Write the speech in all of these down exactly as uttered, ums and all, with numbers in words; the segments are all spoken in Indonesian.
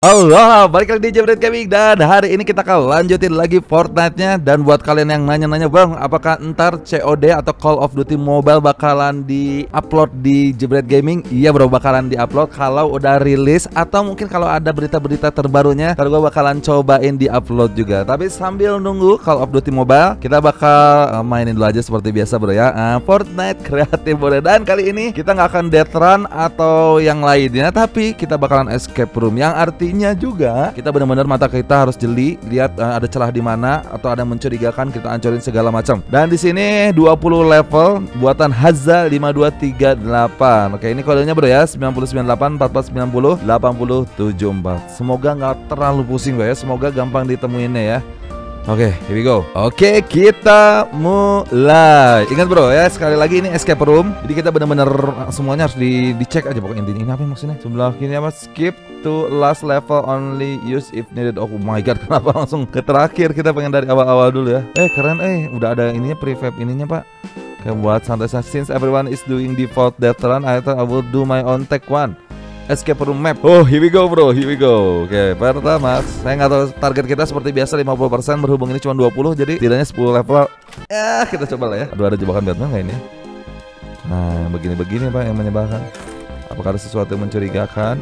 Halo, balik lagi di Jebret Gaming. Dan hari ini kita akan lanjutin lagi Fortnite-nya. Dan buat kalian yang nanya-nanya, Bang, apakah ntar C O D atau Call of Duty Mobile bakalan di-upload di Jebret Gaming? Iya bro, bakalan di-upload kalau udah rilis. Atau mungkin kalau ada berita-berita terbarunya, ntar gue bakalan cobain di-upload juga. Tapi sambil nunggu Call of Duty Mobile, kita bakal uh, mainin dulu aja seperti biasa bro ya, uh, Fortnite kreatif bro. Dan kali ini kita nggak akan death run atau yang lainnya, tapi kita bakalan escape room. Yang artinya juga kita benar-benar mata kita harus jeli, lihat uh, ada celah di mana atau ada mencurigakan, kita hancurin segala macam. Dan di sini dua puluh level buatan Hazza lima dua tiga delapan. Oke, ini kodenya bro ya, sembilan nol sembilan delapan empat empat sembilan nol delapan nol tujuh empat. Semoga nggak terlalu pusing bro ya, semoga gampang ditemuinnya ya. Oke, okay, here we go. Oke, okay, kita mulai. Ingat bro ya, sekali lagi ini escape room. Jadi kita benar-benar semuanya harus di dicek aja pokoknya intinya. Ini apa maksudnya? Sebelah kiri apa? Skip to last level only use if needed. Oh my god, kenapa langsung ke terakhir? Kita pengen dari awal-awal dulu ya. Eh keren eh, udah ada ininya prefab ininya pak. Kayak buat santai. Since everyone is doing default death run, I thought I will do my own take one. Escape room map. Oh, here we go bro, here we go. Oke, pertama saya nggak tahu target kita seperti biasa lima puluh persen, berhubung ini cuma dua puluh, jadi tidaknya sepuluh level. Ya, kita coba lah ya. Aduh, ada jebakan Batman nggak ini? Nah, begini-begini pak yang menyebalkan. Apakah ada sesuatu yang mencurigakan?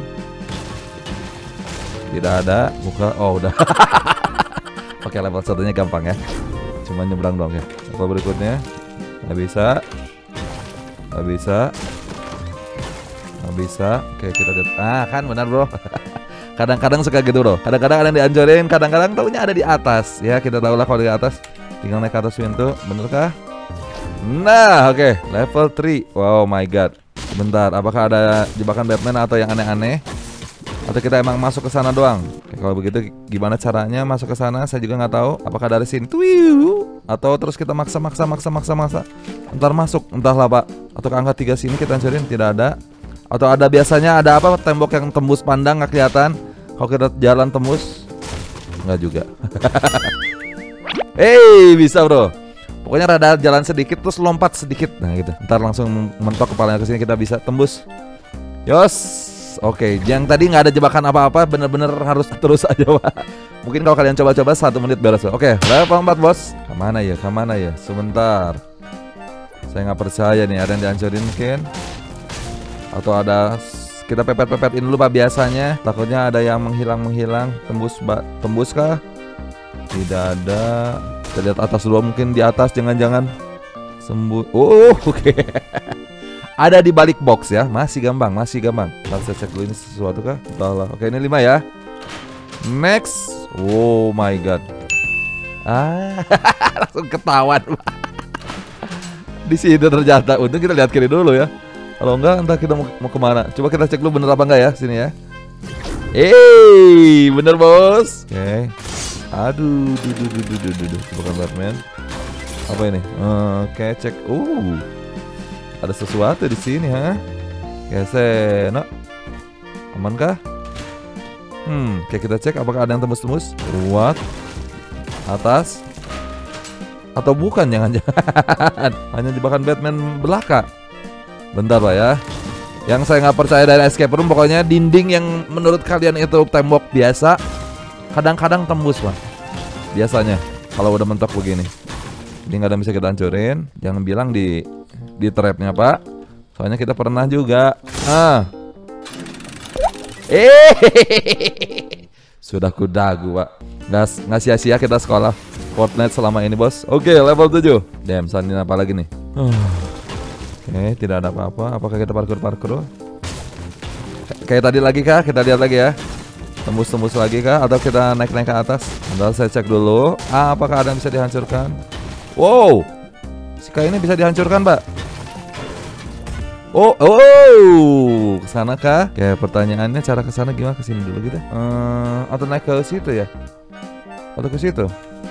Tidak ada. Buka. Oh, udah. Oke, level satunya gampang ya. Cuma nyebrang dong ya. Level berikutnya nggak bisa. Nggak bisa. Nggak bisa. Oke, kita lihat. Ah, kan benar bro. Kadang-kadang suka gitu bro. Kadang-kadang ada yang dihancurin, kadang-kadang taunya ada di atas. Ya, kita tahu lah kalau di atas. Tinggal naik ke atas pintu. Benarkah? Nah, oke, okay. Level tiga. Wow my god. Bentar, apakah ada jebakan Batman atau yang aneh-aneh? Atau kita emang masuk ke sana doang? Oke, kalau begitu gimana caranya masuk ke sana? Saya juga nggak tahu. Apakah dari sini? Tuiu. Atau terus kita maksa-maksa maksa-maksa maksa. Ntar masuk, entahlah pak. Atau ke angka tiga sini kita hancurin? Tidak ada. Atau ada biasanya ada apa, tembok yang tembus pandang nggak kelihatan kalau kita jalan tembus? Nggak juga. Hei, bisa bro. Pokoknya rada jalan sedikit terus lompat sedikit. Nah gitu. Ntar langsung mentok kepalanya ke sini, kita bisa tembus. Yos. Oke, yang tadi nggak ada jebakan apa-apa, bener-bener harus terus aja pak. Mungkin kalau kalian coba-coba satu menit beres. Oke, level empat bos. Kemana ya, kemana ya? Sebentar. Saya nggak percaya nih, ada yang dihancurin mungkin. Atau ada, kita pepet-pepetin dulu pak biasanya. Takutnya ada yang menghilang-menghilang. Tembus mbak, tembus kah? Tidak ada. Kita lihat atas dulu, mungkin di atas jangan-jangan sembuh. Oh oke. Okay. Ada di balik box ya. Masih gampang, masih gampang. Ntar saya cek dulu ini sesuatu kah? Entahlah. Oke, ini lima ya. Next. Oh my god. Ah, langsung ketahuan. Di sini ternyata. Untung kita lihat kiri dulu ya. Kalau enggak, entah kita mau, mau kemana. Coba kita cek dulu bener apa enggak ya sini ya. Eh, bener bos. Oke. Okay. Aduh, duh, duh, duh, duh, duh, duh. Bukan Batman. Apa ini? Uh, Oke, okay, cek. Uh, ada sesuatu di sini, ha? Gesek, no. Aman kah? Hmm, oke kita cek apakah ada yang tembus-tembus. What? Atas? Atau bukan? Jangan-jangan hanya jebakan Batman belaka. Bentar pak ya. Yang saya nggak percaya dari escape room, pokoknya dinding yang menurut kalian itu tembok biasa, kadang-kadang tembus pak. Biasanya kalau udah mentok begini. Jadi nggak ada yang bisa kita hancurin. Jangan bilang di di trapnya pak. Soalnya kita pernah juga. Ah. Eh. Sudah kudagu pak. Nggak nggak sia-sia kita sekolah Fortnite selama ini bos. Oke, level tujuh. Damn, sandin apa lagi nih? Oke, tidak ada apa-apa. Apakah kita parkur-parkur? Kayak tadi lagi kah? Kita lihat lagi ya. Tembus-tembus lagi kah? Atau kita naik-naik ke atas? Bentar, saya cek dulu. Ah, apakah ada yang bisa dihancurkan? Wow, si kayak ini bisa dihancurkan, Mbak. Oh, oh, kesana kah? Oke, pertanyaannya cara kesana gimana? Kesini dulu gitu? Hmm, atau naik ke situ ya? Atau ke situ?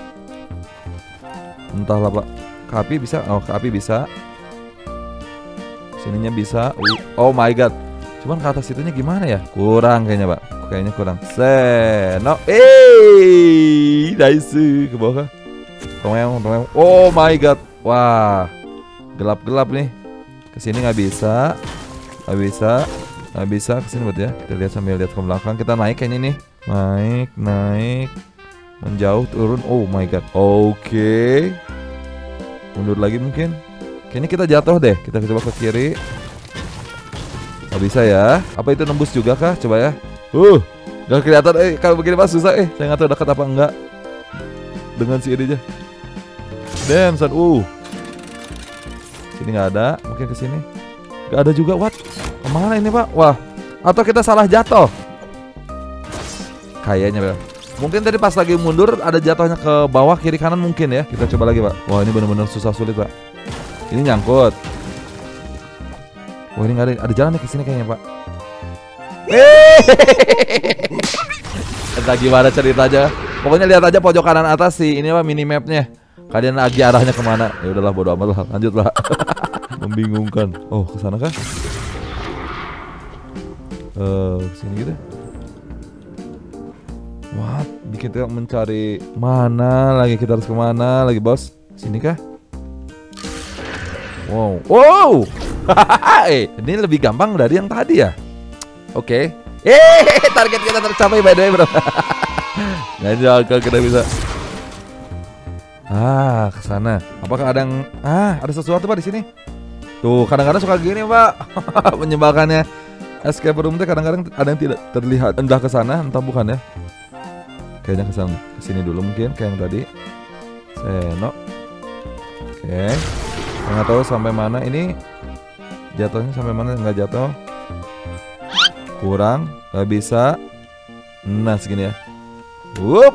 Entahlah, Pak. Ke api bisa? Oh, ke api bisa. Sininya bisa. Oh my god. Cuman ke atas itunya gimana ya? Kurang kayaknya pak. Kayaknya kurang. Seno. Eh, nice. Ke bawah kah? Oh my god. Wah, gelap-gelap nih. Kesini nggak bisa. Nggak bisa. Nggak bisa kesini buat ya. Kita lihat sambil lihat ke belakang. Kita naik kayaknya nih. Naik, naik, menjauh, turun. Oh my god. Oke. Okay. Mundur lagi mungkin. Kayaknya kita jatuh deh. Kita coba ke kiri. Gak bisa ya. Apa itu nembus juga kah? Coba ya. Uh, gak kelihatan. Eh, kalau begini mas susah. Eh, saya nggak tahu dekat apa enggak. Dengan si ini aja. Damn, son. Uh. Sini nggak ada. Mungkin ke sini. Gak ada juga. What? Kemana ini pak? Wah. Atau kita salah jatuh? Kayaknya Bel. Mungkin tadi pas lagi mundur ada jatuhnya ke bawah kiri kanan mungkin ya. Kita coba lagi pak. Wah ini benar-benar susah sulit pak. Ini nyangkut. Wah ini nggak ada. Ada jalan nih ke sini kayaknya pak. Entah gimana ceritanya. Pokoknya lihat aja pojok kanan atas sih. Ini apa minimapnya. Kalian lagi arahnya kemana? Ya udahlah bodo amat lah. Lanjut lah. Membingungkan. Oh kesana kah? Eh uh, kesini gitu. What? Bikin kita mencari mana lagi, kita harus kemana lagi bos? Sini kah? Wow, wow, eh, ini lebih gampang dari yang tadi ya? Oke, okay. Eh, target kita tercapai by the way bro. Nggak jauh kita bisa. Ah, kesana. Apakah ada yang? Ah, ada sesuatu pak di sini. Tuh, kadang-kadang suka gini pak, menyebalkannya. Escape room itu kadang-kadang ada yang tidak terlihat. Entah ke sana, entah bukan ya. Kayaknya ke sana, ke sini dulu mungkin kayak yang tadi. Seno. Oke. Okay. Nggak tahu sampai mana ini. Jatuhnya sampai mana nggak jatuh. Kurang, nggak bisa. Nah, segini ya. Wup.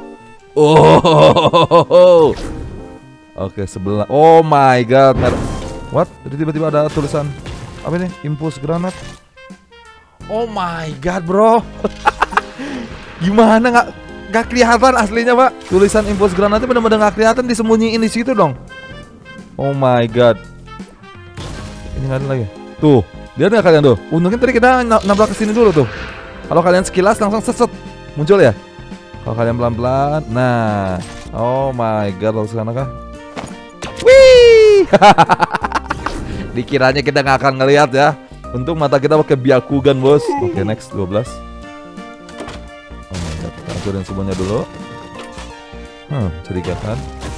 Oh. Oke, okay, sebelah. Oh my god. What? Jadi tiba-tiba ada tulisan apa ini? Impulse granat. Oh my god, bro. Gimana nggak nggak kelihatan aslinya, Pak? Tulisan impulse granatnya benar-benar nggak kelihatan, disembunyiin di situ dong. Oh my god. Ini nggak ada lagi. Tuh, lihat nggak kalian tuh? Untungnya tadi kita nabrak ke sini dulu tuh. Kalau kalian sekilas langsung seset muncul ya. Kalau kalian pelan-pelan, nah, oh my god, langsung sana kah? Wih, dikiranya kita nggak akan ngelihat ya. Untung mata kita pakai Byakugan bos. Oke, okay, next dua belas. Oh my god, kita hancurin semuanya dulu. Hmm, curiga kan?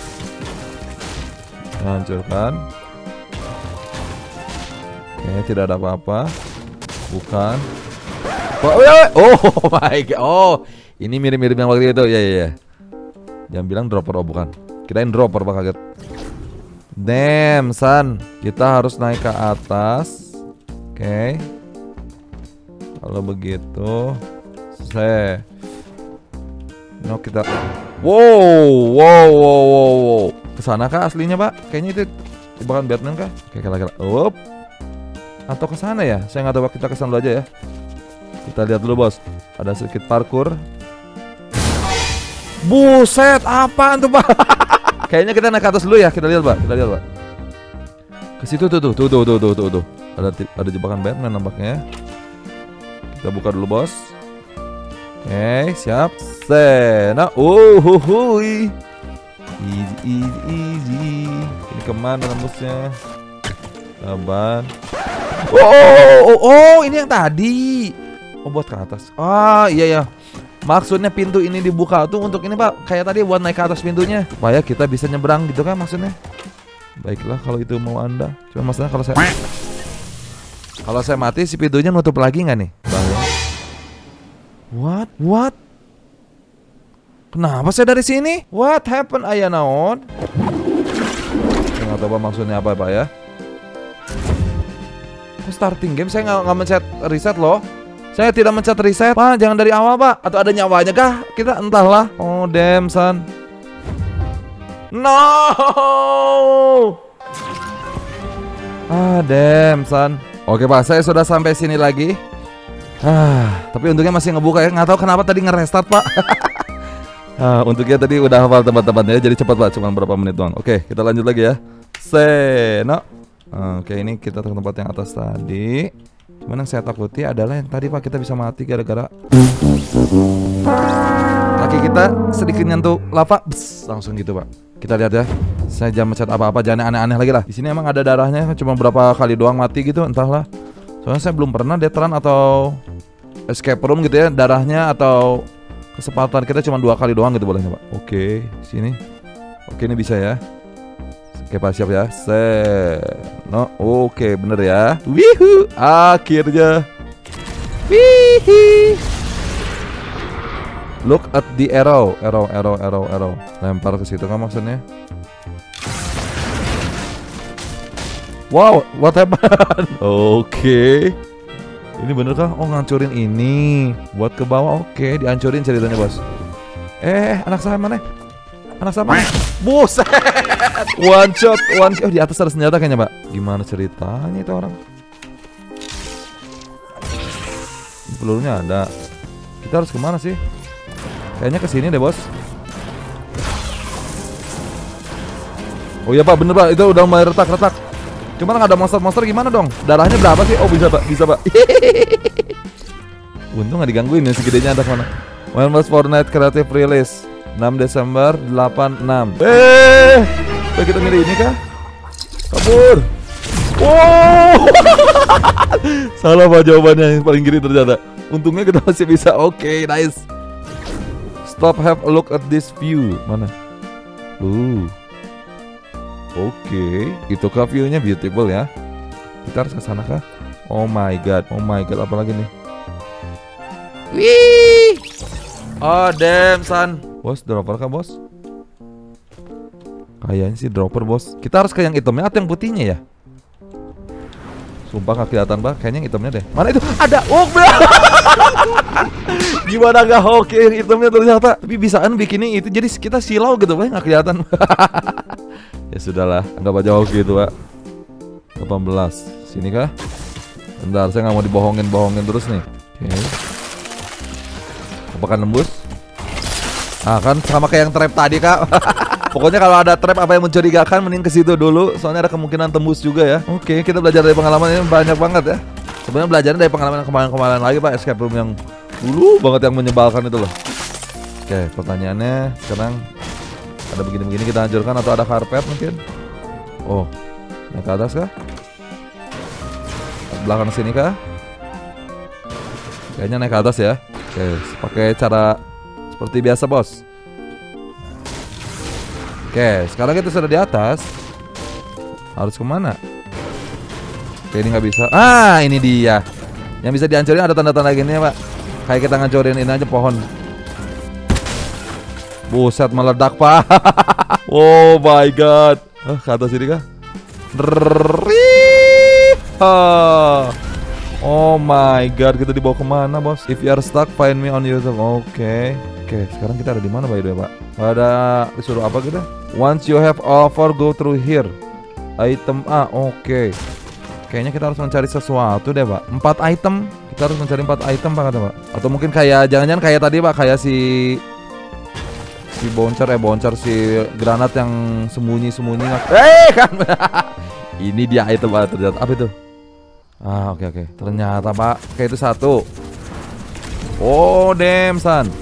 Hancurkan. Oke, okay, tidak ada apa-apa. Bukan. Oh, oh my god. Oh, ini mirip-mirip yang waktu itu. Ya ya ya. Jangan bilang dropper, oh bukan. Kirain dropper, Pak, kaget. Damn, son. Kita harus naik ke atas. Oke. Okay. Kalau begitu, selesai. No, kita. Wow, wow, wow, wow, wow. Kesana kah aslinya, Pak? Kayaknya itu jebakan Batman kah? Oke, kira-kira. Up. Atau ke sana ya? Saya nggak tahu, kita ke sana dulu aja ya. Kita lihat dulu, bos. Ada sedikit parkour. Buset, apaan tuh, Pak? Kayaknya kita naik ke atas dulu ya. Kita lihat, Pak. Kita lihat, Pak. Ke situ tuh, tuh, tuh, tuh, tuh, tuh, tuh, tuh. Ada ada jebakan Batman nampaknya. Kita buka dulu, bos. Oke, siap. Sena. Oh, hui. Easy, easy, easy. Ini kemana nembusnya? Sabar. Oh, oh, oh, oh, ini yang tadi. Oh, buat ke atas. Ah, iya ya. Maksudnya pintu ini dibuka tuh untuk ini, Pak. Kayak tadi buat naik ke atas pintunya, supaya kita bisa nyebrang gitu kan maksudnya. Baiklah kalau itu mau Anda. Cuma maksudnya kalau saya kalau saya mati si pintunya nutup lagi nggak nih? Bahaya. What? What? Kenapa saya dari sini? What happened? Ayah naon? Saya nggak tahu apa maksudnya apa, Pak ya. Kok starting game saya nggak nggak mencet reset loh. Saya tidak mencet reset, Pak. Jangan dari awal, Pak. Atau ada nyawanya kah? Kita entahlah. Oh, damn, son. No. Ah, damn, son. Oke, Pak. Saya sudah sampai sini lagi. Ah, tapi untungnya masih ngebuka ya. Nggak tahu kenapa tadi nge-restart, Pak. Ah, untungnya tadi udah hafal tempat-tempatnya. Jadi cepat, Pak. Cuma berapa menit doang. Oke, kita lanjut lagi ya. Seno. Oke, ini kita ke tempat yang atas tadi. Cuman yang saya takuti adalah yang tadi, Pak, kita bisa mati gara-gara kaki kita sedikit nyentuh lava, bes, langsung gitu, Pak. Kita lihat ya. Saya jangan mencet apa-apa, jangan aneh-aneh lagi lah. Di sini emang ada darahnya, cuma berapa kali doang mati gitu, entahlah. Soalnya saya belum pernah detran atau escape room gitu ya, darahnya atau Kesempatan kita cuma dua kali doang gitu bolehnya Pak. Oke, sini. Oke, ini bisa ya. Oke Pak, siap ya. Set. No, oke bener ya. Wihu, akhirnya. Wihi. Look at the arrow, arrow, arrow, arrow, arrow. Lempar ke situ kan maksudnya. Wow, what happened? Oke. Ini bener kah? Oh, ngancurin ini. Buat ke bawah, oke, dihancurin ceritanya bos. Eh, anak saya mana? Anak saya mana? Buset. One shot, one shot. Oh, di atas ada senjata kayaknya, Pak. Gimana ceritanya itu orang? Pelurunya ada. Kita harus kemana sih? Kayaknya ke sini deh, bos. Oh iya, Pak, bener, Pak. Itu udah mulai retak-retak. Cuman nggak ada monster-monster, gimana dong? Darahnya berapa sih? Oh, bisa, Pak. Bisa, Pak. Untung nggak digangguin ya, segedenya ada mana. When was Fortnite Creative Release? enam Desember delapan enam. Eh, coba kita milih ini kah? Kabur. Wow. Salah Pak jawabannya, yang paling kiri ternyata. Untungnya kita masih bisa. Oke, okay, nice. Stop, have a look at this view. Mana? Uh. Oke, okay. Itu kah view-nya beautiful ya. Kita harus ke sana kah? Oh my god, oh my god, apa lagi nih? Wih. Oh damn son. Bos, dropper kah bos? Kayaknya sih dropper bos. Kita harus ke yang hitamnya atau yang putihnya ya? Sumpah gak kelihatan Pak, kayaknya yang hitamnya deh. Mana itu? Ada! Oh gimana gak oke yang hitamnya ternyata. Tapi bisaan bikinnya itu jadi kita silau gitu Pak, gak kelihatan. Ya sudahlah, anggap aja hoki itu Pak. delapan belas. Sini kah? Bentar, saya gak mau dibohongin-bohongin terus nih. Oke. Apakah nembus? Ah kan sama kayak yang trap tadi Kak. Pokoknya kalau ada trap apa yang mencurigakan mending ke situ dulu, soalnya ada kemungkinan tembus juga ya. Oke, kita belajar dari pengalaman ini banyak banget ya. Sebenarnya belajarnya dari pengalaman kemarin-kemarin lagi Pak, escape room yang dulu banget yang menyebalkan itu loh. Oke, pertanyaannya sekarang ada begini-begini kita hancurkan atau ada karpet mungkin? Oh, naik ke atas kah? Belakang sini kah? Kayaknya naik ke atas ya. Oke, pakai cara seperti biasa bos. Oke, sekarang kita sudah di atas. Harus kemana? Oke, ini nggak bisa. Ah, ini dia. Yang bisa dihancurin ada tanda-tanda gini ya Pak. Kayak kita ngancurin ini aja pohon. Buset, meledak Pak. Oh my god. Ah, ke atas sini kah? Oh my god, kita dibawa kemana bos? If you are stuck, find me on YouTube. Oke. Okay. Oke, sekarang kita ada di mana by the way, Pak? Ada disuruh apa kita? Once you have all four, go through here. Item A, oke. Okay. Kayaknya kita harus mencari sesuatu deh, Pak. Empat item, kita harus mencari empat item, Pak, kata Pak. Atau mungkin kayak jangan-jangan kayak tadi, Pak, kayak si si bouncer eh bouncer si granat yang sembunyi-sembunyi. Eh kan, ini dia item Pak ternyata. Apa itu? Ah, oke okay, oke. Okay. Ternyata Pak, kayak itu satu. Oh damn son.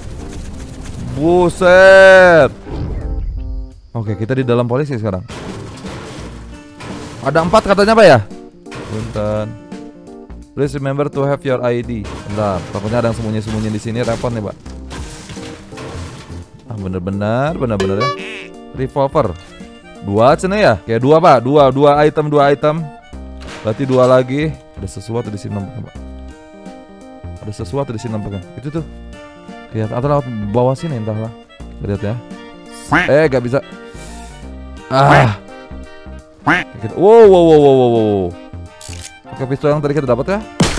Buset. Oke, kita di dalam polisi sekarang. Ada empat katanya Pak ya? Bentar. Please remember to have your I D. Bentar, takutnya ada yang sembunyi-sembunyi di sini, repot nih Pak. Ah bener-bener, bener-bener ya. Revolver. Dua cene ya? Kayak dua Pak, dua, dua item, dua item. Berarti dua lagi. Ada sesuatu di sini nampaknya Pak. Ada sesuatu di sini nampaknya. Itu tuh. Lihat atau lewat bawah sini entahlah. Lihat ya. Eh gak bisa. Ah. Wow wow wow wow wow. Oke, pistol yang tadi kita dapat ya.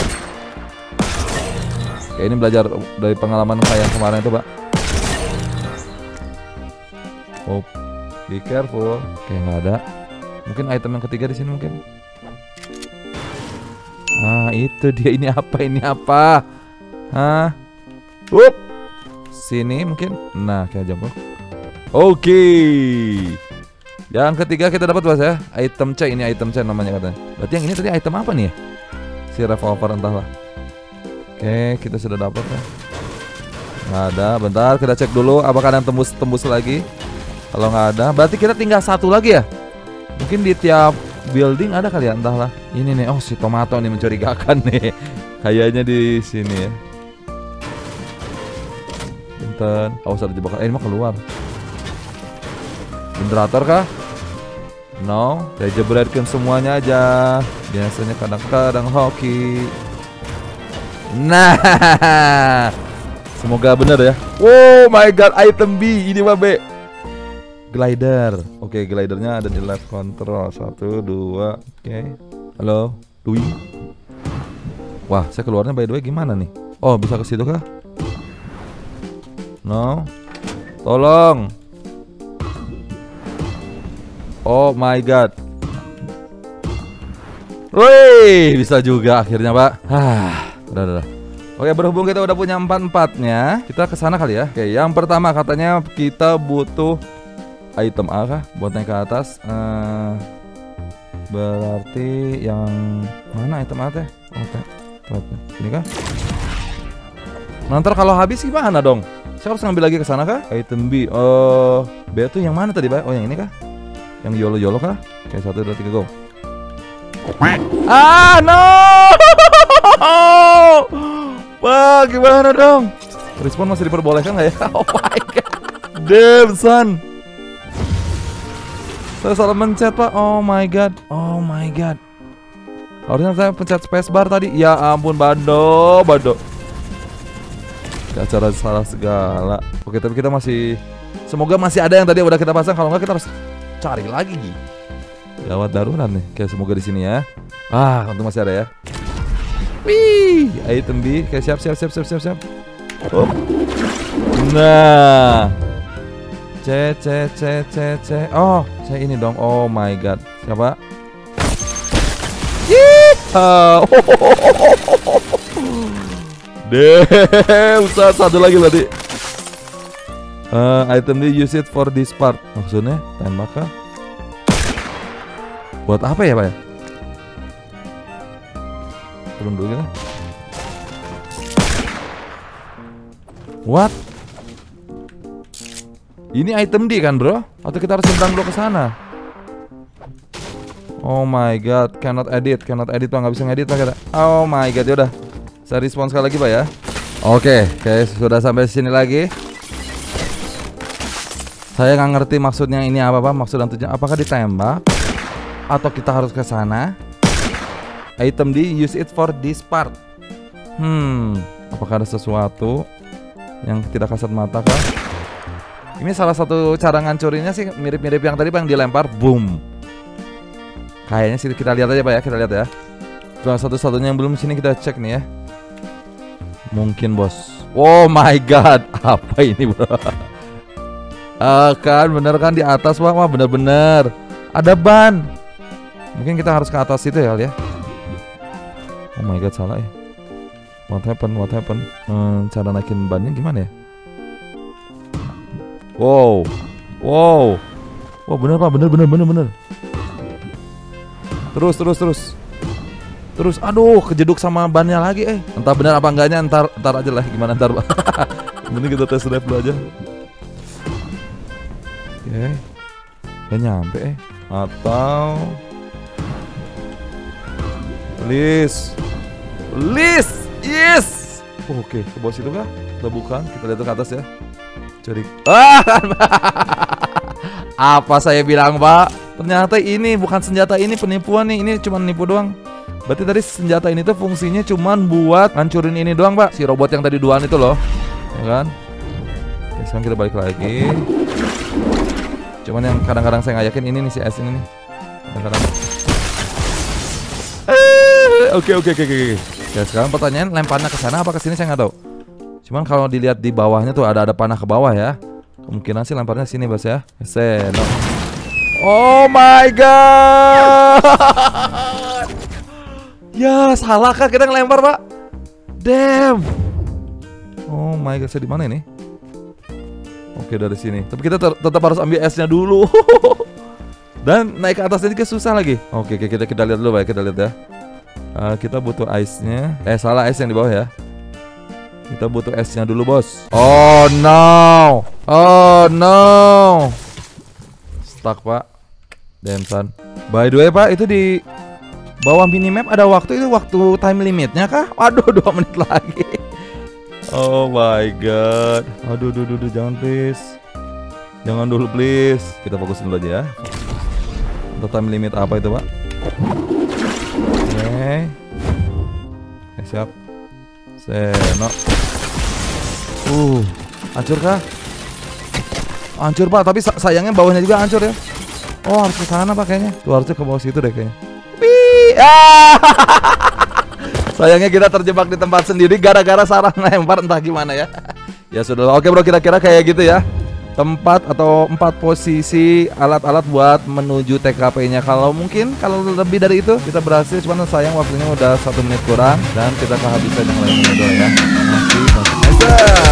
Oke, ini belajar dari pengalaman kayak yang kemarin itu Pak. Oh, be careful. Oke, nggak ada. Mungkin item yang ketiga di sini mungkin. Nah itu dia, ini apa ini apa? Hah? Up. Sini mungkin. Nah kayak jambol. Oke. Yang ketiga kita dapat Bos ya. Item C, ini item C namanya katanya. Berarti yang ini tadi item apa nih ya? Si revolver entahlah. Oke, kita sudah dapat ya. Nggak ada. Bentar kita cek dulu apakah ada yang tembus-tembus lagi. Kalau nggak ada, berarti kita tinggal satu lagi ya. Mungkin di tiap building ada kali ya, entahlah. Ini nih, oh si tomato nih mencurigakan nih. Kayaknya di sini ya. button. Awas ada jebakan. Eh ini mah keluar. Generator kah? No, saya jebretkan semuanya aja. Biasanya kadang-kadang hoki. Nah, semoga benar ya. Oh my god, item B ini mah B. Glider. Oke, okay, glidernya ada di left control. Satu, dua. Oke. Okay. Halo, Dwi. Wah, saya keluarnya by the way gimana nih? Oh, bisa ke situ kah? No. Tolong. Oh my god. Wih, bisa juga akhirnya, Pak. Hah, udah, udah. Oke, berhubung kita udah punya empat-empatnya, kita ke sana kali ya. Oke, yang pertama katanya kita butuh item A kah buat naik ke atas. Uh, berarti yang mana item A teh? Oke. Ini kah? Nanti kalau habis gimana dong? Saya harus ngambil lagi ke sana kah? Item B. Oh, B itu yang mana tadi, Pak? Oh, yang ini kah? Yang yolo-yolo kah? Oke, satu, dua, tiga, go. Ah, no! Wah, gimana dong? Respon masih diperbolehkan nggak ya? Oh my god. Damn, son. Saya salah mencet, Pak. Oh my god. Oh my god. Harusnya saya pencet spacebar tadi. Ya ampun, Bando, Bando. Gak cara salah segala. Oke, tapi kita masih, semoga masih ada yang tadi udah kita pasang. Kalau nggak kita harus cari lagi. Gawat darurat nih. Oke, semoga di sini ya. Ah, untung masih ada ya. Wih, item B. Oke, siap siap siap siap siap siap. Oh. Nah. C C C C C. Oh, saya ini dong. Oh my god. Siapa? Yeehaw. Damn, satu lagi tadi. Uh, item D use it for this part. Maksudnya tembak kah? Buat apa ya, Pak ya? Turun dulu kita. What? Ini item D kan, bro? Atau kita harus seberang dulu ke sana? Oh my god, cannot edit, cannot edit, Pak, nggak bisa ngedit, Pak, kita. Oh my god, yaudah. Saya respon sekali lagi, Pak ya. Oke, okay, oke, sudah sampai sini lagi. Saya nggak ngerti maksudnya ini apa, Pak. Maksud dan tujuan, apakah ditembak atau kita harus ke sana? Item D use it for this part. Hmm, apakah ada sesuatu yang tidak kasat mata kah? Ini salah satu cara ngancurinnya sih mirip-mirip yang tadi, Bang, dilempar, boom. Kayaknya sih kita lihat aja, Pak ya, kita lihat ya. Cuma satu-satunya yang belum sini kita cek nih ya. Mungkin, bos. Oh my god, apa ini, bro? Ah, kan bener kan di atas, Pak. Wah, bener-bener ada ban. Mungkin kita harus ke atas itu ya, ya. Oh my god, salah ya. What happened? What happened? Hmm, cara naikin bannya gimana ya? Wow, wow, wah, bener, Pak, bener, bener, bener, bener. Terus, terus, terus, terus. Aduh, kejeduk sama bannya lagi, eh. Entah benar apa enggaknya, ntar, ntar aja lah. Gimana ntar, Pak? Mending kita tes drive dulu aja. Oke, okay. Gak nyampe, eh. Atau please, please, yes. Oh, oke, okay. Ke bawah situ kah? Kita bukan, kita lihat ke atas ya. Cari. Ah, apa saya bilang, Pak? Ternyata ini bukan senjata, ini penipuan nih. Ini cuma nipu doang. Berarti tadi senjata ini tuh fungsinya cuman buat ngancurin ini doang, Pak. Si robot yang tadi duaan itu loh. Ya kan? Oke, sekarang kita balik lagi. Cuman yang kadang-kadang saya nggak yakin ini nih, si S ini nih. Kadang-kadang. Oke, oke, oke, oke. Ya, sekarang pertanyaan, lemparnya ke sana apa ke sini, saya nggak tahu. Cuman kalau dilihat di bawahnya tuh ada ada panah ke bawah ya. Kemungkinan sih lemparnya sini, Bos ya. Seno. Oh my god. Ya, salah kah kita ngelempar, Pak? Damn. Oh my god, saya di mana ini? Oke, dari sini. Tapi kita tetap harus ambil S-nya dulu. Dan naik ke atasnya juga susah lagi. Oke, oke, kita kita lihat dulu, Pak. Kita lihat ya. Uh, kita butuh ice-nya. Eh, salah, ice yang di bawah ya. Kita butuh S-nya dulu, bos. Oh no. Oh no. Stuck, Pak. Damn, son. By the way, Pak, itu di bawah minimap ada waktu, itu waktu time limitnya kah? Waduh, dua menit lagi. Oh my god. Aduh, aduh, aduh, aduh, jangan please. Jangan dulu please. Kita fokusin dulu aja ya. Untuk time limit apa itu, Pak? Oke. Okay. Okay, siap. Seno. Uh, hancur kah? Hancur, Pak, tapi sayangnya bawahnya juga hancur ya. Oh, harus ke sana Pak kayaknya. Tuh harusnya ke bawah situ deh kayaknya. Wih, ah. Sayangnya kita terjebak di tempat sendiri gara-gara Sarah lempar entah gimana ya. Ya sudah. Oke bro, kira-kira kayak gitu ya. Tempat atau empat posisi alat-alat buat menuju T K P-nya. Kalau mungkin kalau lebih dari itu kita berhasil, cuman sayang waktunya udah satu menit kurang dan kita kehabisan yang lainnya doang ya. Masih, masih.